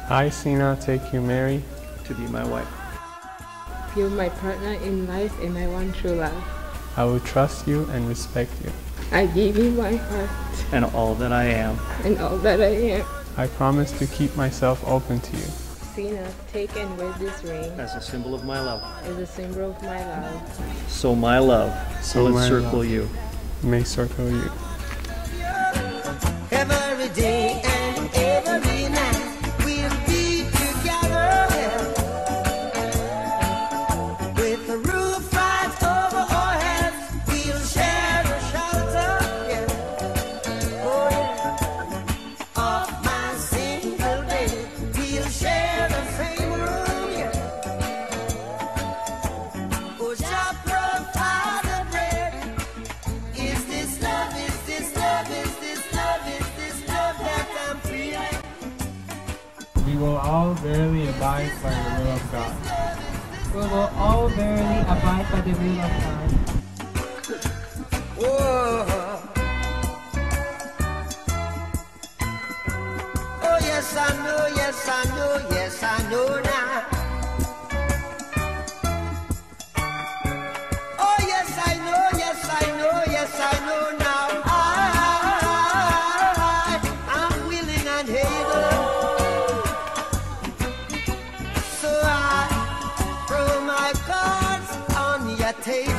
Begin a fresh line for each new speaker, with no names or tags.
I, Sina, take you, Mary,
to be my wife.
You're my partner in life and my one true love.
I will trust you and respect you.
I give you my heart
And all that I am.
and all that I am.
I promise to keep myself open to you.
Sina, take and wear this ring
As a symbol of my love.
as a symbol of my love.
So my love will
my
encircle
love
you.
may circle you.
Every day and every night we'll be together with the roof right over our heads. We'll share the shelter, yeah. Oh yeah. Of my single bed, we'll share the same room, yeah. Oh, Jah provide the bread. Is this love? Is this love? Is this love? Is this love that I'm feeling?
We will all verily abide by the will of God. We will all verily abide by the will of God.
Oh, oh yes I know, yes I know, yes I know now. Oh yes I know, yes I know, yes I know now. I'm willing and able. So I throw my cards on your table.